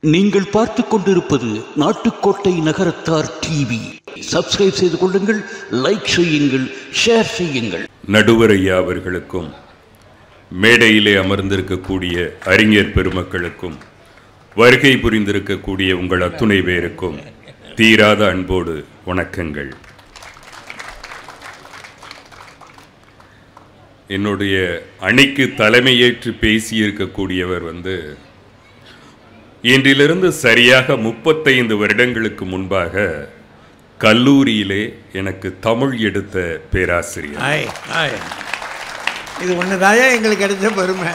நீங்கள் பார்த்து கொண்டிருப்பது நாட்டுக்கோட்டை நகரத்தார் டிவி. சப்ஸ்கிரைப் செய்து கொள்ளுங்கள், லைக் செய்யுங்கள், ஷேர் செய்யுங்கள். நடுவர் ஐயா அவர்களுக்கும் மேடையிலே அமர்ந்திருக்கக்கூடிய அறிஞர் பெருமக்களுக்கும் வருகை புரிந்திருக்கக்கூடிய உங்கள் அத்துணை பேருக்கும் தீராத அன்போடு வணக்கங்கள். என்னுடைய அணிக்கு தலைமையேற்று பேசியிருக்கக்கூடியவர் இன்றிலிருந்து சரியாக 35 வருடங்களுக்கு முன்பாக கல்லூரியிலே எனக்கு தமிழ் எடுத்த பேராசிரியர். இது ஒண்ணுதாயா எங்களுக்கு கிடைச்ச பெருமை.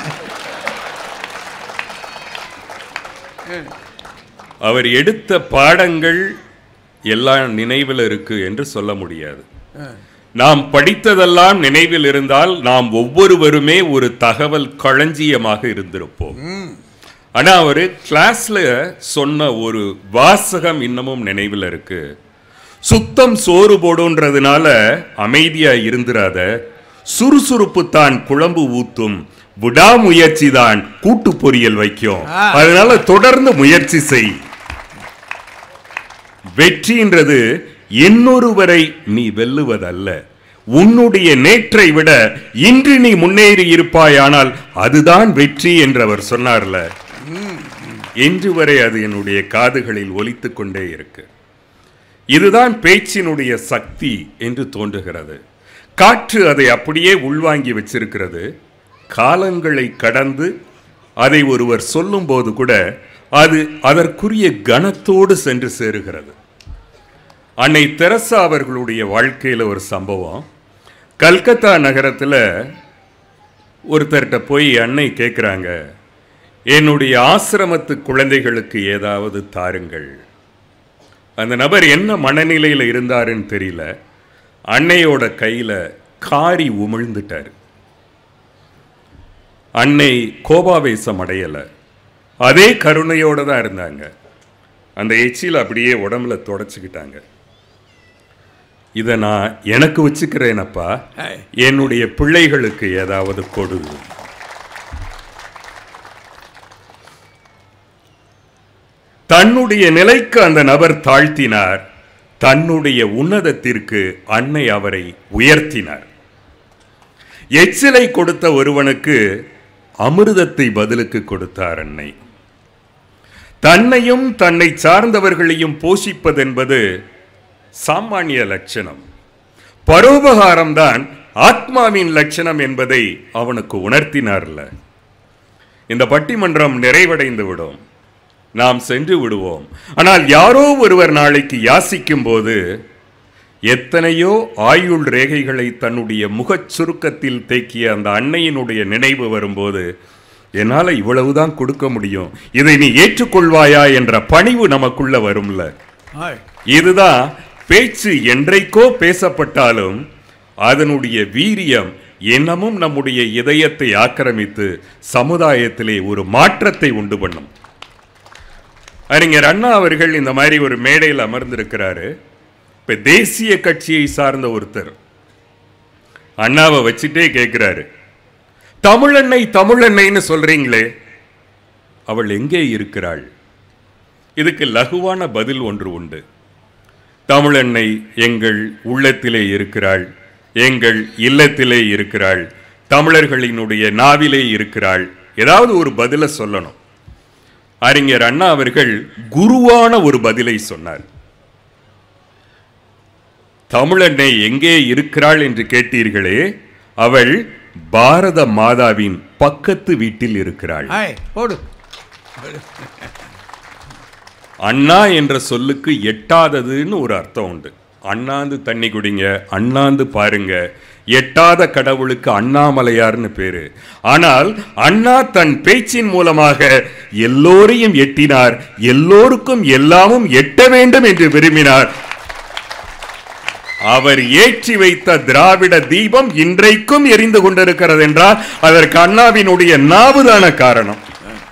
அவர் எடுத்த பாடங்கள் எல்லாம் நினைவில் இருக்கு என்று சொல்ல முடியாது. நாம் படித்ததெல்லாம் நினைவில் இருந்தால் நாம் ஒவ்வொருவருமே ஒரு தகவல் களஞ்சியமாக இருந்திருப்போம். ஆனா அவரு கிளாஸ்ல சொன்ன ஒரு வாசகம் இன்னமும் நினைவில் இருக்கு. சுத்தம் சோறு போடுன்றதுனால அமைதியா இருந்துராத, சுறுசுறுப்பு தான் குழம்பு ஊத்தும், விடாமுயற்சி தான் கூட்டு பொரியல் வைக்கும், அதனால தொடர்ந்து முயற்சி செய். வெற்றின்றது இன்னொருவரை நீ வெல்லுவதல்ல, உன்னுடைய நேற்றை விட இன்று நீ முன்னேறி இருப்பாயானால் அதுதான் வெற்றி என்றவர் சொன்னார்ல. இன்று வரை அது என்னுடைய காதுகளில் ஒலித்துக் கொண்டே இருக்கு. இதுதான் பேச்சினுடைய சக்தி என்று தோன்றுகிறது. காற்று அதை அப்படியே உள்வாங்கி வச்சிருக்கிறது. காலங்களை கடந்து அதை ஒருவர் சொல்லும் போது கூட அது அதற்குரிய கனத்தோடு சென்று சேருகிறது. அன்னை தெரசா அவர்களுடைய வாழ்க்கையில் ஒரு சம்பவம். கல்கத்தா நகரத்தில் ஒருத்தர்கிட்ட போய் அன்னை கேட்குறாங்க, என்னுடைய ஆசிரமத்து குழந்தைகளுக்கு ஏதாவது தாருங்கள். அந்த நபர் என்ன மனநிலையில் இருந்தாருன்னு தெரியல, அன்னையோட கையில் காரி உமிழ்ந்துட்டார். அன்னை கோபாவேசம் அடையலை, அதே கருணையோடு தான் இருந்தாங்க. அந்த எச்சில் அப்படியே உடம்புல தொடச்சிக்கிட்டாங்க. இதை நான் எனக்கு வச்சுக்கிறேனப்பா, என்னுடைய பிள்ளைகளுக்கு ஏதாவது கொடு. தன்னுடைய நிலைக்கு அந்த நபர் தாழ்த்தினார், தன்னுடைய உன்னதத்திற்கு அன்னை அவரை உயர்த்தினார். எச்சிலை கொடுத்த ஒருவனுக்கு அமிர்தத்தை பதிலுக்கு கொடுத்தார் அன்னை. தன்னையும் தன்னை சார்ந்தவர்களையும் போஷிப்பதென்பது சாமானிய லட்சணம். பரோபகாரம்தான் ஆத்மாவின் லட்சணம் என்பதை அவனுக்கு உணர்த்தினார்ல. இந்த பட்டிமன்றம் நிறைவடைந்து விடும், நாம் சென்று விடுவோம். ஆனால் யாரோ ஒருவர் நாளைக்கு யாசிக்கும் போது எத்தனையோ ஆயுள் ரேகைகளை தன்னுடைய முகச் சுருக்கத்தில் தேக்கிய அந்த அன்னையினுடைய நினைவு வரும்போது என்னால் இவ்வளவுதான் கொடுக்க முடியும், இதை நீ ஏற்றுக்கொள்வாயா என்ற பணிவு நமக்குள்ள வரும்ல. இதுதான் பேச்சு. என்றைக்கோ பேசப்பட்டாலும் அதனுடைய வீரியம் இன்னமும் நம்முடைய இதயத்தை ஆக்கிரமித்து சமுதாயத்திலே ஒரு மாற்றத்தை உண்டு பண்ணும். அறிஞர் அண்ணா அவர்கள் இந்த மாதிரி ஒரு மேடையில் அமர்ந்திருக்கிறாரு. இப்ப தேசிய கட்சியை சார்ந்த ஒருத்தர் அண்ணாவை வச்சுட்டே கேட்கிறாரு, தமிழன்னை தமிழன்னைன்னு சொல்றீங்களே, அவள் எங்கே இருக்கிறாள்? இதுக்கு லகுவான பதில் ஒன்று உண்டு. தமிழன்னை எங்கள் உள்ளத்திலே இருக்கிறாள், எங்கள் இல்லத்திலே இருக்கிறாள், தமிழர்களினுடைய நாவிலே இருக்கிறாள். ஏதாவது ஒரு பதிலை சொல்லணும். அறிஞர் அண்ணா அவர்கள் குருவான ஒரு பதிலை சொன்னார். தமிழன்னை எங்கே இருக்கிறாள் என்று கேட்டீர்களே, அவள் பாரத மாதாவின் பக்கத்து வீட்டில் இருக்கிறாள். அண்ணா என்ற சொல்லுக்கு எட்டாததுன்னு ஒரு அர்த்தம் உண்டு. அண்ணாந்து தண்ணி குடிங்க, அண்ணாந்து பாருங்க, எட்டாத கடவுளுக்கு அண்ணாமலையார்னு பேரு. ஆனால் அண்ணா தன் பேச்சின் மூலமாக எல்லோரையும் எட்டினார், எல்லோருக்கும் எல்லாமும் எட்ட வேண்டும் என்று விரும்பினார். அவர் ஏற்றி வைத்த திராவிட தீபம் இன்றைக்கும் எரிந்து கொண்டிருக்கிறது என்றால் அதற்கு அண்ணாவினுடைய நாவுதான காரணம்.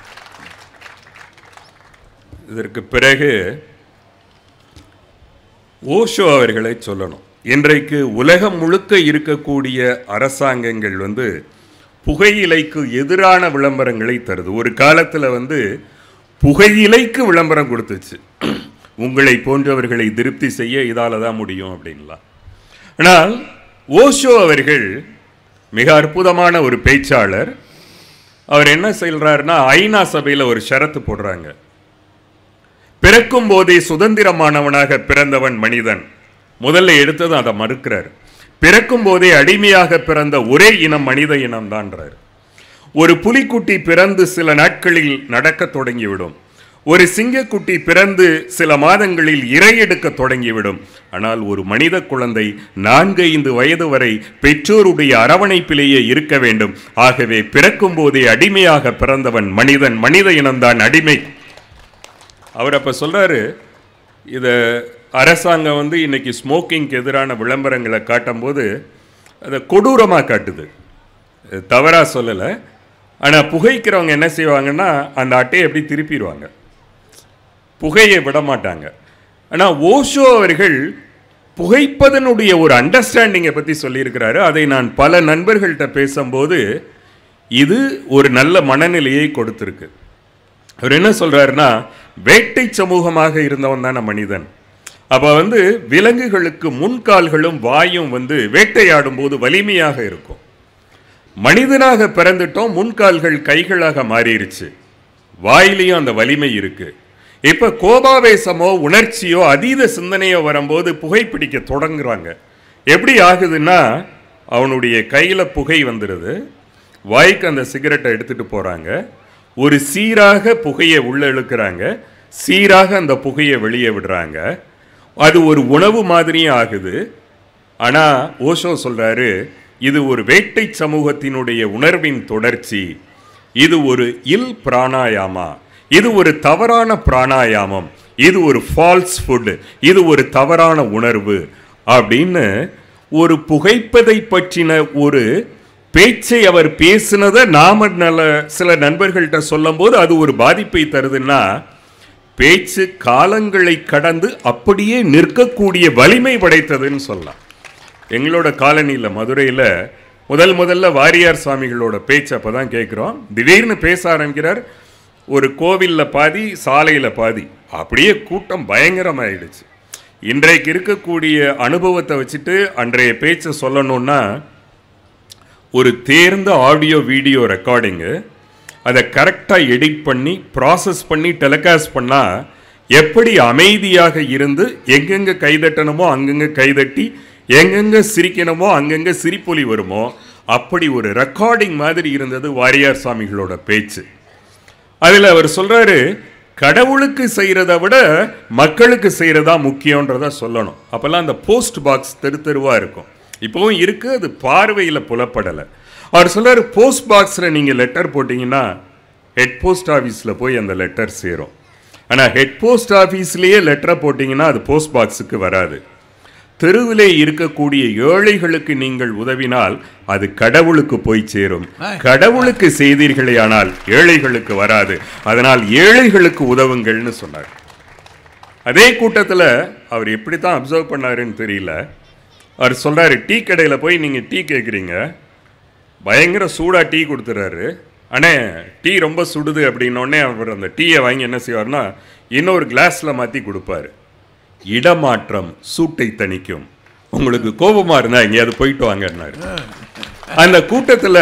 இதற்கு பிறகு ஓஷோ அவர்களை சொல்லணும். இன்றைக்கு உலகம் முழுக்க இருக்கக்கூடிய அரசாங்கங்கள் புகையிலைக்கு எதிரான விளம்பரங்களை தருது. ஒரு காலத்தில் புகையிலைக்கு விளம்பரம் கொடுத்துச்சு. உங்களை போன்றவர்களை திருப்தி செய்ய இதால தான் முடியும் அப்படின்லாம். ஆனால் ஓஷோ அவர்கள் மிக அற்புதமான ஒரு பேச்சாளர். அவர் என்ன சொல்றாருன்னா, ஐநா சபையில் ஒரு ஷரத்து போடுறாங்க. பிறக்கும் போதே சுதந்திரமானவனாக பிறந்தவன் மனிதன். முதல்ல எடுத்தது அதை மறுக்கிறார். பிறக்கும் போதே அடிமையாக பிறந்த ஒரே இனம் மனித இனம் தான்றார். ஒரு புலிக்குட்டி பிறந்து சில நாட்களில் நடக்க தொடங்கிவிடும். ஒரு சிங்கக்குட்டி பிறந்து சில மாதங்களில் இரையெடுக்க தொடங்கிவிடும். ஆனால் ஒரு மனித குழந்தை 4-5 வயது வரை பெற்றோருடைய அரவணைப்பிலேயே இருக்க வேண்டும். ஆகவே பிறக்கும் போதே அடிமையாக பிறந்தவன் மனிதன், மனித இனம்தான் அடிமை. அவர் அப்ப சொல்றாரு, இத அரசாங்கம் இன்னைக்கு ஸ்மோக்கிங்க்கு எதிரான விளம்பரங்களை காட்டும் போது அதை கொடூரமாக காட்டுது. தவறா சொல்லலை. ஆனால் புகைக்கிறவங்க என்ன செய்வாங்கன்னா, அந்த அட்டையை எப்படி திருப்பிடுவாங்க, புகையை விட மாட்டாங்க. ஆனால் ஓஷோ அவர்கள் புகைப்பதனுடைய ஒரு அண்டர்ஸ்டாண்டிங்கை பற்றி சொல்லியிருக்கிறாரு. அதை நான் பல நண்பர்கள்ட்ட பேசும்போது இது ஒரு நல்ல மனநிலையை கொடுத்துருக்கு. அவர் என்ன சொல்றாருன்னா, வேட்டை சமூகமாக இருந்தவன் தானே மனிதன். அப்போ விலங்குகளுக்கு முன்கால்களும் வாயும் வேட்டையாடும் போது வலிமையாக இருக்கும். மனிதனாக பிறந்துட்டோம், முன்கால்கள் கைகளாக மாறிடுச்சு, வாயிலையும் அந்த வலிமை இருக்கு. இப்ப கோபாவேசமோ உணர்ச்சியோ அதீத சிந்தனையோ வரும்போது புகைப்பிடிக்க தொடங்குறாங்க. எப்படி ஆகுதுன்னா, அவனுடைய கையில புகை வந்துடுது, வாய்க்கு அந்த சிகரெட்டை எடுத்துட்டு போறாங்க, ஒரு சீராக புகையை உள்ள இழுக்கிறாங்க, சீராக அந்த புகையை வெளியே விடுறாங்க. அது ஒரு உணவு மாதிரியும் ஆகுது. ஆனா ஓஷோ சொல்றாரு, இது ஒரு வேட்டை சமூகத்தினுடைய உணர்வின் தொடர்ச்சி, இது ஒரு இல் பிராணாயாமா, இது ஒரு தவறான பிராணாயாமம், இது ஒரு ஃபால்ஸ் ஃபுட், இது ஒரு தவறான உணர்வு அப்படின்னு ஒரு புகைப்பதை பற்றின ஒரு பேச்சை அவர் பேசினதை நாம சில நண்பர்கள்ட்ட சொல்லும் போது அது ஒரு பாதிப்பை தருதுன்னா, பேச்சு காலங்களை கடந்து அப்படியே நிற்கக்கூடிய வலிமை படைத்ததுன்னு சொல்லலாம். எங்களோட காலனியில் மதுரையில் முதல்ல வாரியார் சுவாமிகளோட பேச்சு அப்போ தான் கேட்குறோம். திடீர்னு பேச ஆரம்பிக்கிறார். ஒரு கோவிலில் பாதி, சாலையில் பாதி, அப்படியே கூட்டம் பயங்கரமாயிடுச்சு. இன்றைக்கு இருக்கக்கூடிய அனுபவத்தை வச்சுட்டு அன்றைய பேச்சை சொல்லணும்னா, ஒரு தேர்ந்த ஆடியோ வீடியோ ரெக்கார்டிங்கு, அதை கரெக்டாக எடிட் பண்ணி ப்ராசஸ் பண்ணி டெலிகாஸ்ட் பண்ணால் எப்படி அமைதியாக இருந்து எங்கெங்கே கைதட்டணுமோ அங்கங்கே கைதட்டி, எங்கெங்கே சிரிக்கணுமோ அங்கங்கே சிரிப்பொலி வருமோ அப்படி ஒரு ரெக்கார்டிங் மாதிரி இருந்தது வாரியார் சுவாமிகளோட பேச்சு. அதில் அவர் சொல்கிறாரு, கடவுளுக்கு செய்கிறத விட மக்களுக்கு செய்கிறதா முக்கியன்றதை சொல்லணும். அப்போல்லாம் அந்த போஸ்ட் பாக்ஸ் தெருவாக இருக்கும், இப்போவும் இருக்குது, அது பார்வையில் புலப்படலை. அவர் சொல்கிறார், போஸ்ட் பாக்ஸில் நீங்கள் லெட்டர் போட்டிங்கன்னா ஹெட் போஸ்ட் ஆஃபீஸில் போய் அந்த லெட்டர் சேரும். ஆனால் ஹெட் போஸ்ட் ஆஃபீஸ்லேயே லெட்டரை போட்டிங்கன்னா அது போஸ்ட் பாக்ஸுக்கு வராது. தெருவிலே இருக்கக்கூடிய ஏழைகளுக்கு நீங்கள் உதவினால் அது கடவுளுக்கு போய் சேரும். கடவுளுக்கு செய்தீர்களே ஆனால் ஏழைகளுக்கு வராது. அதனால் ஏழைகளுக்கு உதவுங்கள்னு சொன்னார். அதே கூட்டத்தில் அவர் எப்படி தான் அப்சர்வ் பண்ணாருன்னு தெரியல, அவர் சொல்கிறாரு, டீ கடையில் போய் நீங்கள் டீ கேட்குறீங்க, பயங்கர சூடாக டீ கொடுத்துறாரு. ஆனால் டீ ரொம்ப சுடுது அப்படின்னோடனே அவர் அந்த டீயை வாங்கி என்ன செய்வார்னா இன்னொரு கிளாஸில் மாற்றி கொடுப்பாரு. இடமாற்றம் சூட்டை தணிக்கும். உங்களுக்கு கோபமாக இருந்தால் எங்கேயாவது போயிட்டு வாங்கன்னாரு. அந்த கூட்டத்தில்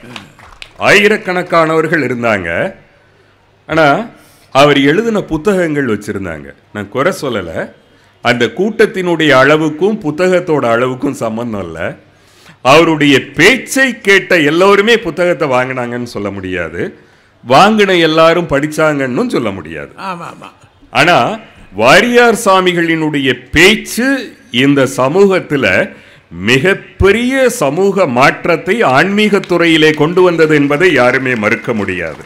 ஆயிரக்கணக்கானவர்கள் இருந்தாங்க. ஆனால் அவர் எழுதின புத்தகங்கள் வச்சுருந்தாங்க. நான் குறை சொல்லலை, அந்த கூட்டத்தினுடைய அளவுக்கும் புத்தகத்தோட அளவுக்கும் சம்பந்தம் இல்லை. அவருடைய பேச்சை கேட்ட எல்லோருமே புத்தகத்தை வாங்கினாங்கன்னு சொல்ல முடியாது, வாங்கின எல்லாரும் படிச்சாங்கன்னு சொல்ல முடியாது. ஆனா வாரியார் சாமிகளினுடைய பேச்சு இந்த சமூகத்தில் மிகப்பெரிய சமூக மாற்றத்தை ஆன்மீக துறையிலே கொண்டு வந்தது என்பதை யாருமே மறுக்க முடியாது.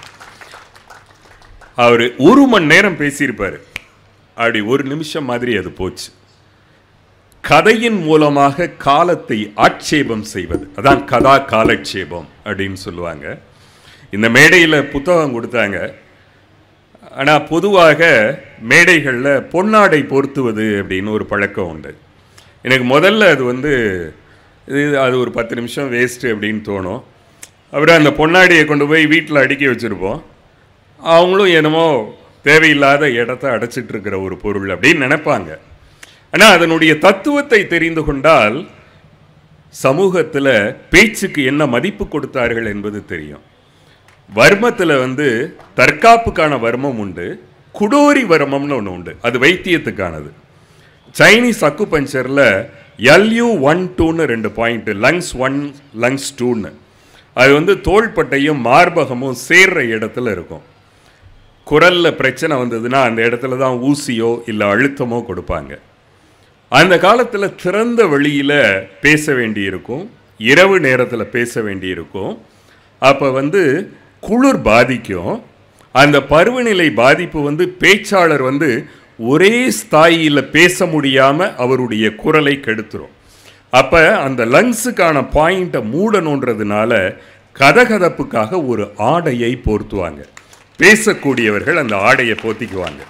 அவர் 1 மணி நேரம் பேசியிருப்பாரு, அப்படி 1 நிமிஷம் மாதிரி அது போச்சு. கதையின் மூலமாக காலத்தை ஆட்சேபம் செய்வது, அதான் கதா காலட்சேபம் அப்படின்னு சொல்லுவாங்க. இந்த மேடையில் புத்தகம் கொடுத்தாங்க. ஆனால் பொதுவாக மேடைகளில் பொன்னாடை பொருத்துவது அப்படின்னு ஒரு பழக்கம் உண்டு. எனக்கு முதல்ல அது ஒரு 10 நிமிஷம் வேஸ்ட்டு அப்படின்னு தோணும். அப்புறம் அந்த பொன்னாடியை கொண்டு போய் வீட்டில் அடுக்கி வச்சுருப்போம். அவங்களும் என்னமோ தேவையில்லாத இடத்த அடைச்சிட்டு இருக்கிற ஒரு பொருள் அப்படின்னு நினைப்பாங்க. ஆனால் அதனுடைய தத்துவத்தை தெரிந்து கொண்டால் சமூகத்தில் பேச்சுக்கு என்ன மதிப்பு கொடுத்தார்கள் என்பது தெரியும். வர்மத்தில் தற்காப்புக்கான வர்மம் உண்டு, குடோரி வர்மம்னு ஒன்று உண்டு, அது வைத்தியத்துக்கானது. சைனீஸ் அக்கு பஞ்சரில் LU12ன்னு 2 பாயிண்ட், லங்ஸ் 1 லங்ஸ் 2ன்னு, அது தோள்பட்டையும் மார்பகமும் சேர்ற இடத்துல இருக்கும். குரலில் பிரச்சனை வந்ததுன்னா அந்த இடத்துல தான் ஊசியோ இல்லை அழுத்தமோ கொடுப்பாங்க. அந்த காலத்தில் திறந்த வெளியில் பேச வேண்டியிருக்கும், இரவு நேரத்தில் பேச வேண்டியிருக்கும். அப்போ குளிர் பாதிக்கும். அந்த பருவநிலை பாதிப்பு பேச்சாளர் ஒரே ஸ்தாயியில் பேச முடியாமல் அவருடைய குரலை கெடுத்துரும். அப்போ அந்த லங்ஸுக்கான பாயிண்ட்டை மூடணுன்றதுனால கதகதப்புக்காக ஒரு ஆடையை போர்த்துவாங்க. பேசக்கூடியவர்கள் அந்த ஆடையை போத்திக்குவாங்க.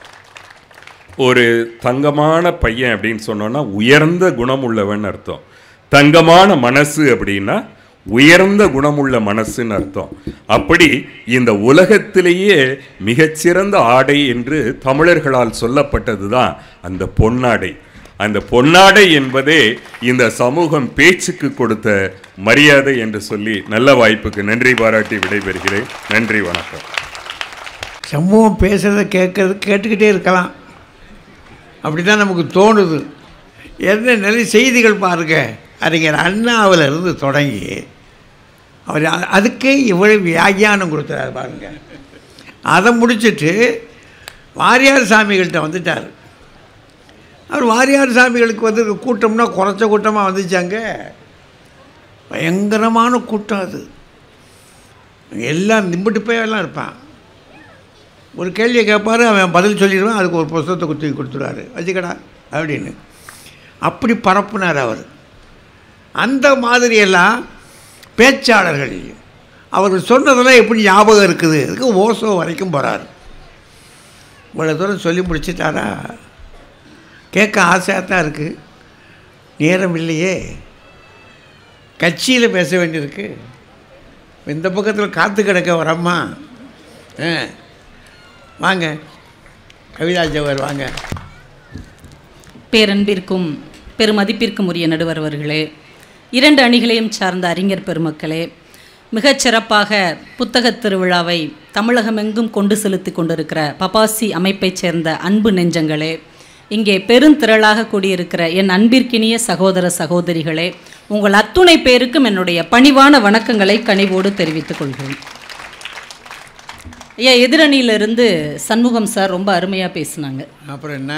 ஒரு தங்கமான பையன் அப்படின்னு சொன்னோன்னா உயர்ந்த குணம் உள்ளவன் அர்த்தம். தங்கமான மனசு அப்படின்னா உயர்ந்த குணமுள்ள மனசுன்னு அர்த்தம். அப்படி இந்த உலகத்திலேயே மிகச்சிறந்த ஆடை என்று தமிழர்களால் சொல்லப்பட்டது தான் அந்த பொன்னாடை. அந்த பொன்னாடை என்பதே இந்த சமூகம் பேச்சுக்கு கொடுத்த மரியாதை என்று சொல்லி நல்ல வாய்ப்புக்கு நன்றி பாராட்டி விடைபெறுகிறேன். நன்றி, வணக்கம். சமூகம் பேசுகிறத கேட்டுக்கிட்டே இருக்கலாம், அப்படி தான் நமக்கு தோணுது. என்ன நிறைய செய்திகள் பாருங்க. அறிஞர் அண்ணாவில் இருந்து தொடங்கி அவர் அதுக்கே இவ்வளவு வியாக்கியானம் கொடுத்துறாரு பாருங்க. அதை முடிச்சுட்டு வாரியார் சாமிகள்கிட்ட வந்துட்டார். அவர் வாரியார் சாமிகளுக்கு கூட்டம்னா குறைச்ச கூட்டமாக வந்துச்சாங்க. பயங்கரமான கூட்டம் அது. எல்லாம் நிம்பிட்டு போய் எல்லாம் இருப்பான். ஒரு கேள்வியை கேட்பார், அவன் பதில் சொல்லிடுவான். அதுக்கு ஒரு புஸ்தகத்தை குத்தி கொடுத்துருவாரு, வச்சுக்கடா அப்படின்னு. அப்படி பரப்புனார் அவர். அந்த மாதிரியெல்லாம் பேச்சாளர்கள் அவர் சொன்னதெல்லாம் எப்படி ஞாபகம் இருக்குது. அதுக்கு ஓசோ வரைக்கும் போகிறார். இவ்வளோ தூரம் சொல்லி முடிச்சிட்டாரா? கேட்க ஆசையாக தான் இருக்குது, நேரம் இல்லையே. கட்சியில் பேச வேண்டியிருக்கு. இந்த பக்கத்தில் காற்று கிடக்க வரம்மா. வாங்க கவிதா ஜவர், வாங்க. பேரன்பிற்கும் பெருமதிப்பிற்கும் உரிய நடுவர் அவர்களே, 2 அணிகளையும் சார்ந்த அறிஞர் பெருமக்களே, மிகச்சிறப்பாக புத்தகத் திருவிழாவை தமிழகமெங்கும் கொண்டு செலுத்தி கொண்டிருக்கிற பபாசி அமைப்பைச் சேர்ந்த அன்பு நெஞ்சங்களே, இங்கே பெருந்திரளாக கூடியிருக்கிற என் அன்பிற்கினிய சகோதர சகோதரிகளே, உங்கள் அத்துணை பேருக்கும் என்னுடைய பணிவான வணக்கங்களை கனிவோடு தெரிவித்துக் கொள்கிறேன். ஐயா, எதிரணியிலிருந்து சண்முகம் சார் ரொம்ப அருமையாக பேசினாங்க. அப்புறம் என்ன,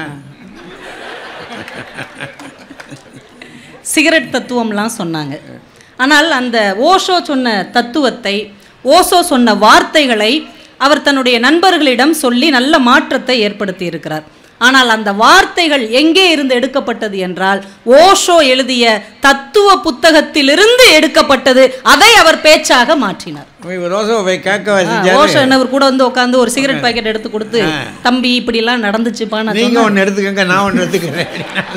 சிகரெட் தத்துவம்லாம் சொன்னாங்க. ஆனால் அந்த ஓஷோ சொன்ன தத்துவத்தை, ஓஷோ சொன்ன வார்த்தைகளை அவர் தன்னுடைய நண்பர்களிடம் சொல்லி நல்ல மாற்றத்தை ஏற்படுத்தி இருக்கிறார். ஆனால் அந்த வார்த்தைகள் எங்கே இருந்து எடுக்கப்பட்டது என்றால் ஓஷோ எழுதிய தத்துவ புத்தகத்திலிருந்து எடுக்கப்பட்டது. அதை அவர் பேச்சாக மாற்றினார். ஓஷோ என்னவர் கூட உட்காந்து ஒரு சிகரெட் பாக்கெட் எடுத்து கொடுத்து, தம்பி இப்படி எல்லாம் நடந்துச்சுப்பா, நீங்க ஒன்று எடுத்துக்கங்க, நான் ஒன்று எடுத்துக்கிறேன்.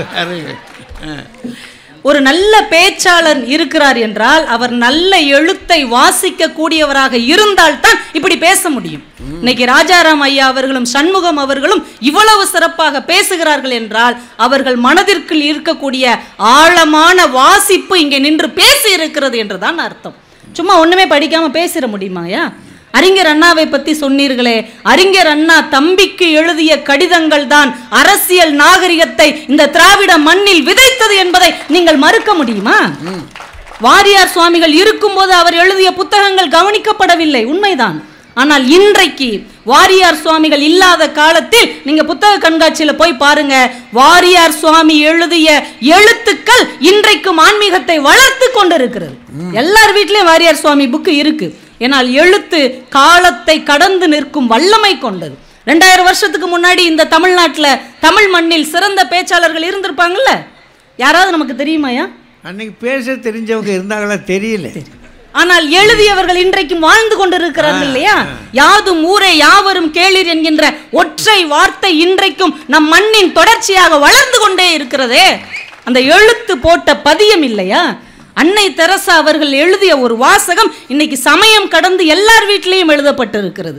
ஒரு நல்ல பேச்சாளர் இருக்கிறார் என்றால் அவர் நல்ல எழுத்தை வாசிக்க கூடியவராக இருந்தால்தான் இப்படி பேச முடியும். இன்னைக்கு ராஜாராம் ஐயா அவர்களும் சண்முகம் அவர்களும் இவ்வளவு சிறப்பாக பேசுகிறார்கள் என்றால் அவர்கள் மனதிற்குள் இருக்கக்கூடிய ஆழமான வாசிப்பு இங்கே நின்று பேசி இருக்கிறது என்றுதான் அர்த்தம். சும்மா ஒண்ணுமே படிக்காம பேசிட முடியுமாயா? அறிஞர் அண்ணாவை பத்தி சொன்னீர்களே, அறிஞர் அண்ணா தம்பிக்கு எழுதிய கடிதங்கள் தான் அரசியல் நாகரிகத்தை இந்த திராவிட மண்ணில் விதைத்தது என்பதை நீங்கள் மறுக்க முடியுமா? வாரியார் சுவாமிகள் இருக்கும்போது அவர் எழுதிய புத்தகங்கள் கவனிக்கப்படவில்லை, உண்மைதான். ஆனால் இன்றைக்கு வாரியார் சுவாமிகள் இல்லாத காலத்தில் நீங்க புத்தக கண்காட்சியில போய் பாருங்க, வாரியார் சுவாமி எழுதிய எழுத்துக்கள் இன்றைக்கும் ஆன்மீகத்தை வளர்த்து கொண்டிருக்கிறது. எல்லார் வீட்லயும் வாரியார் சுவாமி புக்கு இருக்கு. ஏனால் எழுத்து காலத்தை கடந்து நிற்கும் வல்லமை கொண்டது. 2000 வருஷத்துக்கு முன்னாடி இந்த தமிழ்நாட்டில் தமிழ் மண்ணில் சிறந்த பேச்சாளர்கள் இருந்திருப்பாங்கல்ல, யாராவது நமக்கு தெரியுமாயா? அன்னைக்கு பேச தெரிஞ்சவங்க இருந்தாங்களா தெரியல. ஆனால் எழுதியவர்கள் இன்றைக்கும் வாழ்ந்து கொண்டிருக்கிறார்கள் இல்லையா? யாதும் ஊரே யாவரும் கேளீர் என்கின்ற ஒற்றை வார்த்தை இன்றைக்கும் நம் மண்ணின் தொடர்ச்சியாக வளர்ந்து கொண்டே இருக்கிறதே. அந்த எழுத்து போட்ட பதியம் இல்லையா? அன்னை தெரசா அவர்கள் எழுதிய ஒரு வாசகம் இன்னைக்கு சமயம் கடந்து எல்லார் வீட்டிலையும் எழுதப்பட்டிருக்கிறது.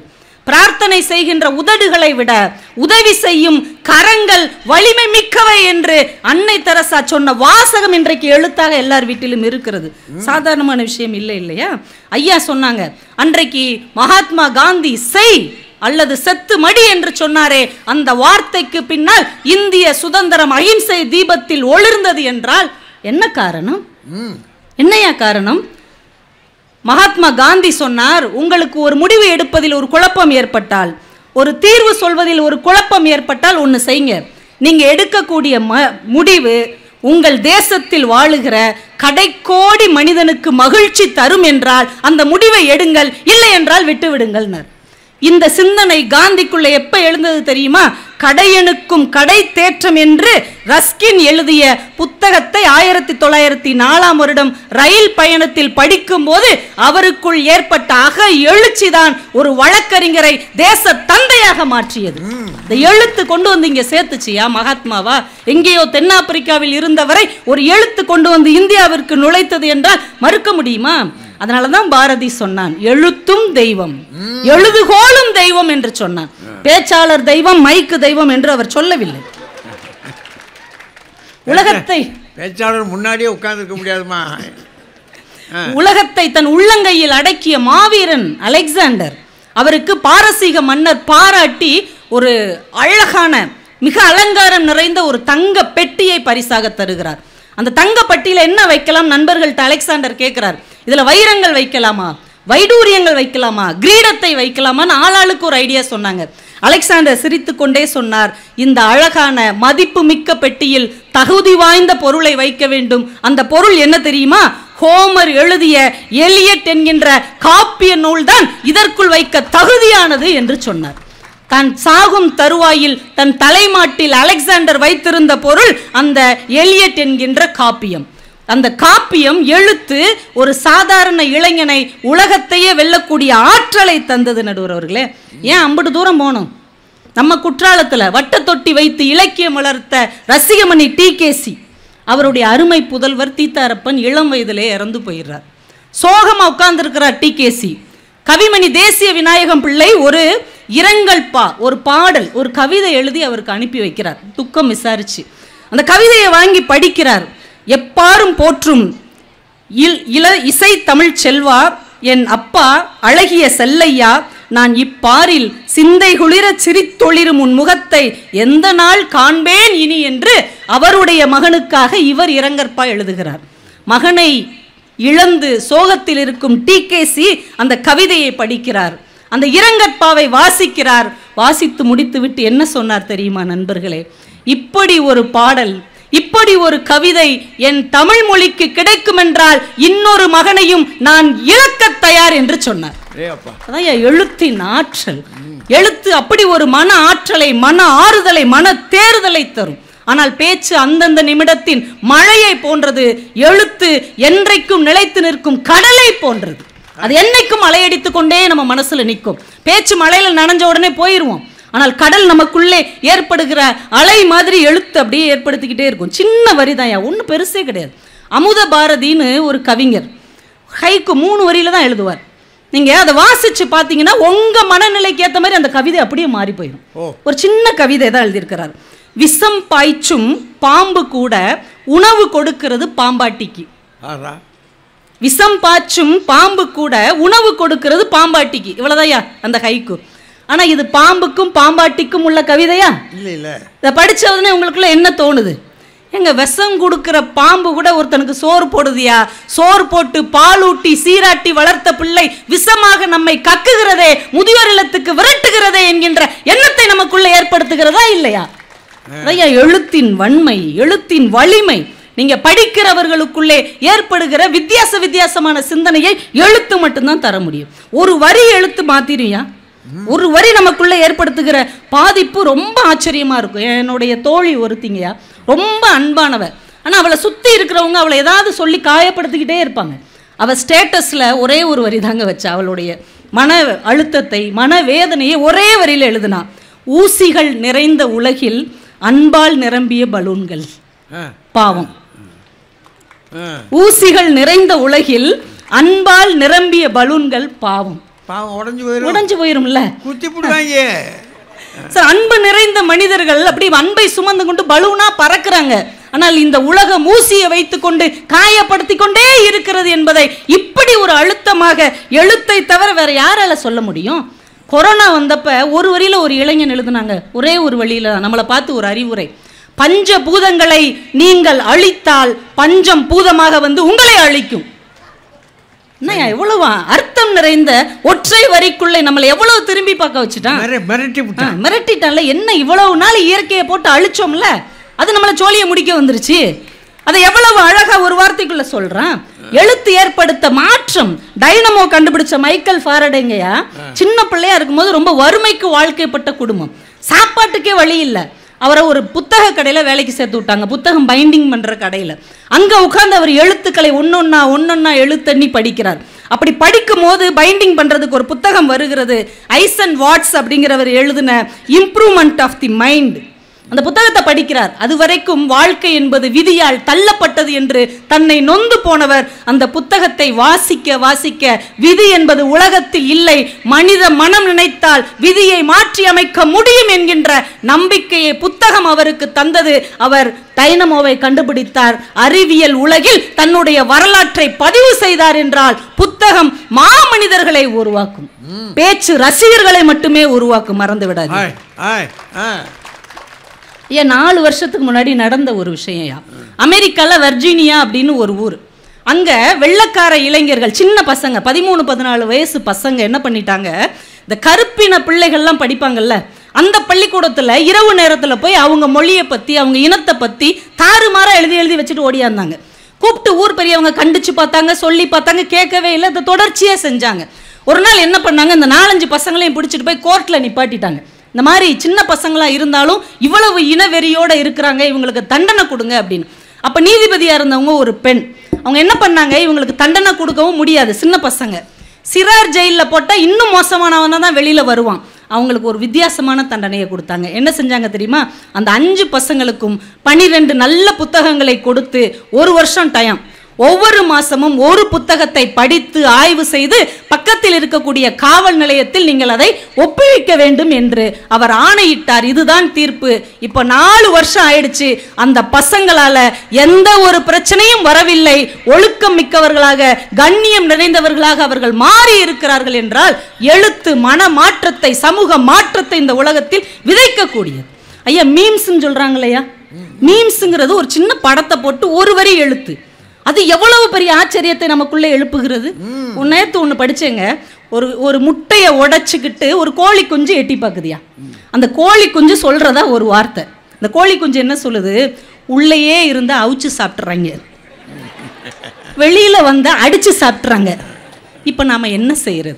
பிரார்த்தனை செய்கின்ற உதடுகளை விட உதவி செய்யும் கரங்கள் வலிமை மிக்கவை என்று அன்னை தெரசா சொன்ன வாசகம் இன்றைக்கு எழுத்தாக எல்லார் வீட்டிலும் இருக்கிறது. சாதாரணமான விஷயம் இல்லை இல்லையா? ஐயா சொன்னாங்க, அன்றைக்கு மகாத்மா காந்தி செய் அல்லது செத்து மடி என்று சொன்னாரே, அந்த வார்த்தைக்கு பின்னால் இந்திய சுதந்திரம் அகிம்சை தீபத்தில் ஒளிர்ந்தது என்றால் என்ன காரணம்? என்னையா காரணம்? மகாத்மா காந்தி சொன்னார், உங்களுக்கு ஒரு முடிவு எடுப்பதில் ஒரு குழப்பம் ஏற்பட்டால், ஒரு தீர்வு சொல்வதில் ஒரு குழப்பம் ஏற்பட்டால் ஒன்று செய்யுங்க. நீங்க எடுக்கக்கூடிய முடிவு உங்கள் தேசத்தில் வாழுகிற கடைக்கோடி மனிதனுக்கு மகிழ்ச்சி தரும் என்றால் அந்த முடிவை எடுங்கள், இல்லை என்றால் விட்டு விடுங்கள். இந்த சிந்தனை காந்திக்குள்ள எப்ப எழுந்தது தெரியுமா? கடையனுக்கும் கடை தேற்றம் என்று ரஸ்கின் எழுதிய புத்தகத்தை 1904 ரயில் பயணத்தில் படிக்கும் போது அவருக்குள் ஏற்பட்ட அக எழுச்சிதான் ஒரு வழக்கறிஞரை தேச தந்தையாக மாற்றியது. இந்த எழுத்து கொண்டு வந்து இங்க சேர்த்துச்சியா மகாத்மாவா? எங்கேயோ தென்னாப்பிரிக்காவில் இருந்தவரை ஒரு எழுத்து கொண்டு வந்து இந்தியாவிற்கு நுழைத்தது என்றால் மறுக்க முடியுமா? அதனாலதான் பாரதி சொன்னான், எழுத்தும் தெய்வம் எழுதுகோளும் தெய்வம் என்று சொன்னான். பேச்சாளர் தெய்வம், மைக்கு தெய்வம் என்று அவர் சொல்லவில்லை. உலகத்தை பேச்சாளர் முன்னாடியே உட்கார்ந்திருக்க முடியாதுமா. உலகத்தை தன் உள்ளங்கையில் அடக்கிய மாவீரன் அலெக்சாண்டர், அவருக்கு பாரசீக மன்னர் பாராட்டி ஒரு அழகான மிக அலங்காரம் நிறைந்த ஒரு தங்க பெட்டியை பரிசாக தருகிறார். அந்த தங்க பட்டியல என்ன வைக்கலாம் நண்பர்கள்ட்ட அலெக்சாண்டர் கேட்கிறார். இதுல வைரங்கள் வைக்கலாமா, வைடூரியங்கள் வைக்கலாமா, கிரீடத்தை வைக்கலாமான்னு ஆளாளுக்கு ஒரு ஐடியா சொன்னாங்க. அலெக்சாண்டர் சிரித்து கொண்டே சொன்னார், இந்த அழகான மதிப்பு மிக்க பெட்டியில் தகுதி வாய்ந்த பொருளை வைக்க வேண்டும். அந்த பொருள் என்ன தெரியுமா? ஹோமர் எழுதிய எலியட் என்கின்ற காப்பிய நூல் தான் இதற்குள் வைக்க தகுதியானது என்று சொன்னார். தன் சாகும் தருவாயில் தன் தலைமாட்டில் அலெக்சாண்டர் வைத்திருந்த பொருள் அந்த எலியட் என்கின்ற காப்பியம். அந்த காப்பியம் எழுத்து ஒரு சாதாரண இளைஞனை உலகத்தையே வெல்லக்கூடிய ஆற்றலை தந்தது. நடுவர் அவர்களே, ஏன் அம்பது தூரம் போனோம்? நம்ம குற்றாலத்தில் வட்ட தொட்டி வைத்து இலக்கியம் வளர்த்த ரசிகமணி டிகேசி, அவருடைய அருமை புதல்வர் தீத்தாரப்பன் இளம் வயதிலே இறந்து போயிடுறார். சோகமா உட்கார்ந்துருக்கிறார் டிகேசி. கவிமணி தேசிய விநாயகம் பிள்ளை ஒரு இரங்கல் ஒரு பாடல், ஒரு கவிதை எழுதி அவருக்கு அனுப்பி வைக்கிறார். துக்கம் விசாரிச்சு அந்த கவிதையை வாங்கி படிக்கிறார். எப்பாரும் போற்றும் இசை தமிழ் செல்வா, என் அப்பா அழகிய செல்லையா, நான் இப்பாரில் சிந்தை குளிர சிரித்தொளிரும் உன் முகத்தை எந்த நாள் காண்பேன் இனி என்று அவருடைய மகனுக்காக இவர் இரங்கற்பா எழுதுகிறார். மகனை இழந்து சோகத்தில் இருக்கும் டிகேசி அந்த கவிதையை படிக்கிறார். அந்த இரங்கற்பாவை வாசிக்கிறார். வாசித்து முடித்துவிட்டு என்ன சொன்னார் தெரியுமா நண்பர்களே? இப்படி ஒரு பாடல், இப்படி ஒரு கவிதை என் தமிழ் மொழிக்கு கிடைக்கும் என்றால் இன்னொரு மகனையும் நான் இழக்க தயார் என்று சொன்னார். அதான் எழுத்தின் ஆற்றல். எழுத்து அப்படி ஒரு மன ஆற்றலை, மன ஆறுதலை, மன தேறுதலை தரும். ஆனால் பேச்சு அந்தந்த நிமிடத்தின் மழையை போன்றது. எழுத்து என்றைக்கும் நிலைத்து நிற்கும் கடலை போன்றது. அது என்னைக்கும் அலையடித்துக் கொண்டே நம்ம மனசுல நிற்கும். பேச்சு மழையில நனைஞ்ச உடனே போயிருவோம். ஆனால் கடல் நமக்குள்ளே ஏற்படுகிற அலை மாதிரி எழுத்து அப்படியே ஏற்படுத்திக்கிட்டே இருக்கும். சின்ன வரிதான், ஒன்றும் பெருசே கிடையாது. அமுத பாரதின்னு ஒரு கவிஞர் ஹைக்கு 3 வரியில தான் எழுதுவார். நீங்க அதை வாசிச்சு பார்த்தீங்கன்னா உங்க மனநிலைக்கு ஏற்ற மாதிரி அந்த கவிதை அப்படியே மாறி போயிடும். ஒரு சின்ன கவிதை தான் எழுதியிருக்கிறார். விஷம் பாய்ச்சும் பாம்பு கூட உணவு கொடுக்கிறது பாம்பாட்டிக்கு. விஷம் பாய்ச்சும் பாம்பு கூட உணவு கொடுக்கிறது பாம்பாட்டிக்கு. இவ்வளவுதையா அந்த ஹைக்கு. ஆனா இது பாம்புக்கும் பாம்பாட்டிக்கும் உள்ள கவிதையா? இல்ல இல்ல. இதை படிச்ச உடனே உங்களுக்குள்ள என்ன தோணுது? எங்க விஷம் கொடுக்கிற பாம்பு கூட ஒருத்தனுக்கு சோறு போடுதியா? சோறு போட்டு பாலூட்டி சீராட்டி வளர்த்த பிள்ளை விஷமாக நம்மை கக்குகிறதே, முதியோர் இல்லத்துக்கு விரட்டுகிறதே என்கின்ற எண்ணத்தை நமக்குள்ள ஏற்படுத்துகிறதா இல்லையா? எழுத்தின் வன்மை, எழுத்தின் வலிமை, நீங்க படிக்கிறவர்களுக்குள்ளே ஏற்படுகிற வித்தியாசமான சிந்தனையை எழுத்து மட்டும்தான் தர முடியும். ஒரு வரி எழுத்து மாத்திரியா? ஒரு வரி நமக்குள்ள ஏற்படுத்துகிற பாதிப்பு ரொம்ப ஆச்சரியமா இருக்கும். என்னுடைய தோழி ஒருத்திங்கயா, ரொம்ப அன்பானவ. ஆனா அவளை சுத்தி இருக்கிறவங்க அவளை ஏதாவது சொல்லி காயப்படுத்திக்கிட்டே இருப்பாங்க. அவ ஸ்டேட்டஸ்ல ஒரே ஒரு வரி தாங்க வச்சா. அவளுடைய மன அழுத்தத்தை, மன வேதனையை ஒரே வரியில எழுதுனா, ஊசிகள் நிறைந்த உலகில் அன்பால் நிரம்பிய பலூன்கள். பாவம். ஊசிகள் நிறைந்த உலகில் அன்பால் நிரம்பிய பலூன்கள் பாவம். பாவம் உடஞ்சு போயிரும்ல, குத்தி போடுவாங்க. சார் அன்பு நிறைந்த மனிதர்கள் அப்படி அன்பை சுமந்து கொண்டு பலூனா பறக்கிறாங்க. ஆனால் இந்த உலகம் ஊசியை வைத்துக் கொண்டு காயப்படுத்தி கொண்டே இருக்கிறது என்பதை இப்படி ஒரு அழுத்தமாக எழுத்தை தவிர வேற யாரால சொல்ல முடியும்? கொரோனா வந்தப்ப ஒரு வரியில ஒரு இளைஞன் எழுதுனாங்க, ஒரே ஒரு வழியில நம்மளை பார்த்து ஒரு அறிவுரை: பஞ்ச பூதங்களை நீங்கள் அழித்தால் பஞ்சம் பூதமாக வந்து உங்களை அழிக்கும். எவ்வளவு அர்த்தம் நிறைந்த ஒற்றை வரிக்குள்ளே நம்மளை எவ்வளவு திரும்பி பார்க்க வச்சுட்டான், மிரட்டிட்டான்ல. என்ன இவ்வளவு நாள் இயற்கையை போட்டு அழிச்சோம்ல, அது நம்மளை சோழியை முடிக்க வந்துருச்சு. அதை எவ்வளவு அழகா ஒரு வார்த்தைக்குள்ள சொல்றான். எழுத்து ஏற்படுத்த மாற்றம். டைனமோ கண்டுபிடிச்ச மைக்கேல் ஃபாரடேங்கயா சின்ன பிள்ளையா இருக்கும்போது ரொம்ப வறுமைக்கு வாழ்க்கைப்பட்ட குடும்பம், சாப்பாட்டுக்கே வழி இல்லை. அவரை ஒரு புத்தக கடையில வேலைக்கு சேர்த்து விட்டாங்க, புத்தகம் பைண்டிங் பண்ற கடையில. அங்க உட்கார்ந்து அவர் எழுத்துக்களை ஒன்னொன்னா எழுத்தண்ணி படிக்கிறார். அப்படி படிக்கும் போது பைண்டிங் பண்றதுக்கு ஒரு புத்தகம் வருகிறது, ஐசன் வாட்ஸ் அப்படிங்கிறவர் எழுதின இம்ப்ரூவ்மெண்ட் ஆஃப் தி மைண்ட். அந்த புத்தகத்தை படிக்கிறார். அதுவரைக்கும் வாழ்க்கை என்பது விதியால் தள்ளப்பட்டது என்று தன்னை நொந்து போனவர் அந்த புத்தகத்தை வாசிக்க வாசிக்க விதி என்பது உலகத்தில் இல்லை, மனித மனம் நினைத்தால் விதியை மாற்றி அமைக்க முடியும் என்கின்ற நம்பிக்கையை புத்தகம் அவருக்கு தந்தது. அவர் டைனமோவை கண்டுபிடித்தார். அறிவியல் உலகில் தன்னுடைய வரலாற்றை பதிவு செய்தார் என்றால் புத்தகம் மாமனிதர்களை உருவாக்கும், பேச்சு ரசிகர்களை மட்டுமே உருவாக்கும், மறந்து விடாது. 4 வருஷத்துக்கு முன்னாடி நடந்த ஒரு விஷயம். அமெரிக்கால வர்ஜீனியா அப்படின்னு ஒரு ஊர். அங்க வெள்ளக்கார இளைஞர்கள், சின்ன பசங்க, 13-14 வயசு பசங்க என்ன பண்ணிட்டாங்க, இந்த கருப்பின பிள்ளைகள்லாம் படிப்பாங்கல்ல, அந்த பள்ளிக்கூடத்துல இரவு நேரத்துல போய் அவங்க மொழியை பத்தி அவங்க இனத்தை பத்தி தாறுமாறா எழுதி வச்சுட்டு ஓடியாந்தாங்க. கூப்பிட்டு ஊர் பெரியவங்க கண்டிச்சு பார்த்தாங்க, சொல்லி பார்த்தாங்க, கேட்கவே இல்லை. அதை தொடர்ச்சியா செஞ்சாங்க. ஒரு நாள் என்ன பண்ணாங்க, இந்த 4-5 பசங்களையும் பிடிச்சிட்டு போய் கோர்ட்ல நிப்பாட்டிட்டாங்க. இந்த மாதிரி சின்ன பசங்களா இருந்தாலும் இவ்வளவு இனவெறியோட இருக்கிறாங்க, இவங்களுக்கு தண்டனை கொடுங்க அப்படின்னு. அப்ப நீதிபதியா இருந்தவங்க ஒரு பெண், அவங்க என்ன பண்ணாங்க, இவங்களுக்கு தண்டனை கொடுக்கவும் முடியாது, சின்ன பசங்க, சிறார் ஜெயிலில் போட்டால் இன்னும் மோசமானவன தான் வெளியில வருவான். அவங்களுக்கு ஒரு வித்தியாசமான தண்டனையை கொடுத்தாங்க. என்ன செஞ்சாங்க தெரியுமா, அந்த 5 பசங்களுக்கும் 12 நல்ல புத்தகங்களை கொடுத்து 1 வருஷம் டைம், ஒவ்வொரு மாசமும் ஒரு புத்தகத்தை படித்து ஆய்வு செய்து பக்கத்தில் இருக்கக்கூடிய காவல் நிலையத்தில் நீங்கள் அதை ஒப்புவிக்க வேண்டும் என்று அவர் ஆணையிட்டார். இதுதான் தீர்ப்பு. இப்ப 4 வருஷம் ஆயிடுச்சு. அந்த பசங்களால எந்த ஒரு பிரச்சனையும் வரவில்லை. ஒழுக்கம் மிக்கவர்களாக, கண்ணியம் நிறைந்தவர்களாக அவர்கள் மாறி இருக்கிறார்கள் என்றால் எழுத்து மன மாற்றத்தை, சமூக மாற்றத்தை இந்த உலகத்தில் விதைக்கக்கூடியது. ஐயா மீம்ஸ் சொல்றாங்களையா, மீம்ஸ்ங்கிறது ஒரு சின்ன படத்தை போட்டு ஒரு வரி எழுத்து, அது எவ்வளவு பெரிய ஆச்சரியத்தை நமக்குள்ளே எழுப்புகிறது. நேற்று ஒன்று படிச்சேங்க, ஒரு முட்டையை உடைச்சிக்கிட்டு ஒரு கோழி குஞ்சு எட்டி பார்க்குதியா. அந்த கோழி குஞ்சு சொல்றதா ஒரு வார்த்தை. அந்த கோழி குஞ்சு என்ன சொல்லுது, உள்ளேயே இருந்தா அவிச்சு சாப்பிட்றாங்க, வெளியில வந்தா அடிச்சு சாப்பிட்றாங்க. இப்ப நாம என்ன செய்யறது?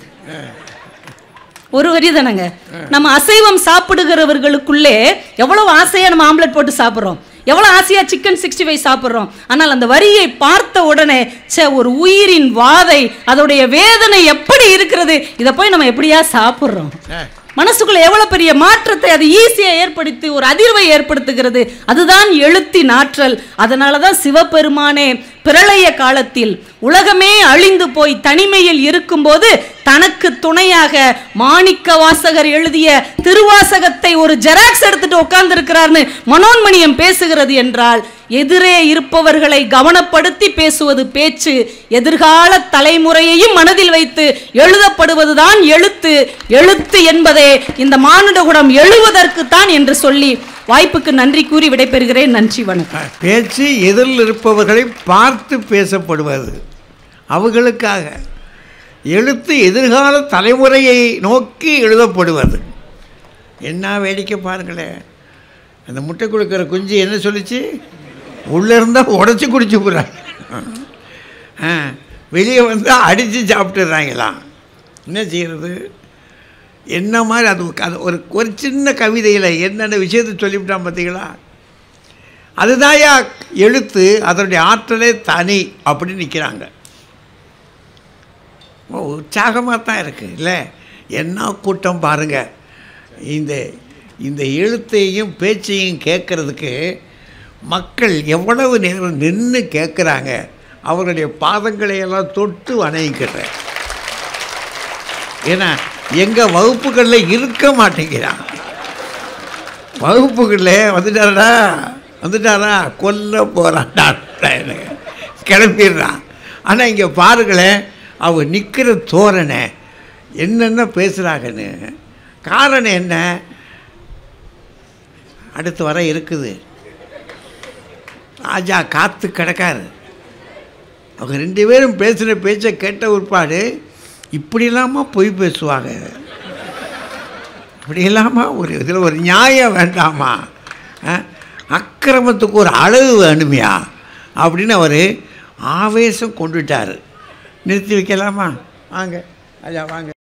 ஒரு வரி தானங்க. நம்ம அசைவம் சாப்பிடுகிறவர்களுக்குள்ளே எவ்வளவு ஆசையா நம்ம ஆம்லெட் போட்டு சாப்பிட்றோம், எவ்வளவு ஆசையா சிக்கன் 65 சாப்பிட்றோம். ஆனால் அந்த வரியை பார்த்த உடனே ஒரு உயிரின் வாதை, அதோடைய வேதனை எப்படி இருக்கிறது, இதை போய் நம்ம எப்படியா சாப்பிட்றோம். மனசுக்குள்ள எவ்வளவு பெரிய மாற்றத்தை அது ஈஸியா ஏற்படுத்தி ஒரு அதிர்வை ஏற்படுத்துகிறது. அதுதான் எழுத்தின் ஆற்றல். அதனாலதான் சிவபெருமானே பிரளய காலத்தில் உலகமே அழிந்து போய் தனிமையில் இருக்கும்போது தனக்கு துணையாக மாணிக்க வாசகர் எழுதிய திருவாசகத்தை ஒரு ஜெராக்ஸ் எடுத்துட்டு உட்கார்ந்து இருக்கிறார்னு மனோன்மணியம் பேசுகிறது என்றால், எதிரே இருப்பவர்களை கவனப்படுத்தி பேசுவது பேச்சு, எதிர்கால தலைமுறையையும் மனதில் வைத்து எழுதப்படுவதுதான் எழுத்து. எழுத்து என்பதே இந்த மானுட குலம் எழுவதற்கு தான் என்று சொல்லி வாய்ப்புக்கு நன்றி கூறி விடைபெறுகிறேன். நன்றி, வணக்கம். பேச்சு எதிரில் இருப்பவர்களை பார்த்து பேசப்படுவது, அவர்களுக்காக. எழுத்து எதிர்கால தலைமுறையை நோக்கி எழுதப்படுவது. என்ன வேடிக்கை பாருங்களேன். அந்த முட்டை கொடுக்குற குஞ்சு என்ன சொல்லிச்சு, உள்ளே இருந்தால் உடச்சி குடிச்சு போகிறாங்க, வெளியே வந்தால் அடித்து சாப்பிட்டுறாங்களாம். என்ன செய்கிறது? என்ன மாதிரி அது ஒரு சின்ன கவிதையில் என்னென்ன விஷயத்தை சொல்லிவிட்டான் பார்த்தீங்களா? அதுதான் எழுத்து, அதனுடைய ஆற்றலே தனி அப்படி நிற்கிறாங்க. உற்சாகமாக தான் இருக்குது இல்லை? என்ன கூட்டம் பாருங்கள். இந்த எழுத்தையும் பேச்சையும் கேட்குறதுக்கு மக்கள் எவ்வளவு நேரம் நின்று கேட்குறாங்க. அவருடைய பாதங்களை எல்லாம் தொட்டு வணங்கிக்கிறேன். ஏன்னா எங்கள் வகுப்புகளில் இருக்க மாட்டேங்கிறான். வகுப்புகளில் வந்துட்டாரா கொல்ல போகிறான்டா கிளம்பிடுறான். ஆனால் இங்கே பாருங்களேன், அவங்க நிற்கிற தோரணை என்னென்ன பேசுகிறாங்கன்னு. காரணம் என்ன? அடுத்து வர இருக்குது. ராஜா காத்து கிடக்காரு. அவங்க 2 பேரும் பேசுகிற பேச்சை கேட்ட உட்பாடு இப்படி இல்லாமல் பொய் பேசுவாங்க, இப்படி இல்லாமல் ஒரு இதில் ஒரு நியாயம் வேண்டாமா, அக்கிரமத்துக்கு ஒரு அளவு வேணுமையா அப்படின்னு அவர் ஆவேசம் கொண்டுட்டார். நிறுத்தி வைக்கலாமா? வாங்க ஐயா வாங்க.